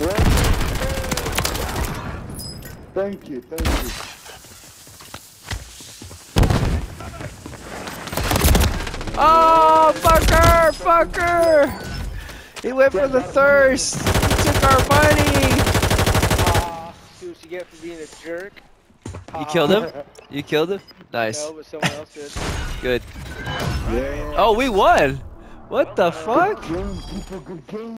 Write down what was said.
Thank you, thank you. Oh, fucker! Fucker! He went for the thirst! He took our money! Aw, see what you get for being a jerk. You killed him? You killed him? Nice. No, but someone else did. Good. Yeah. Oh, we won! What the fuck? Good game, people, good game.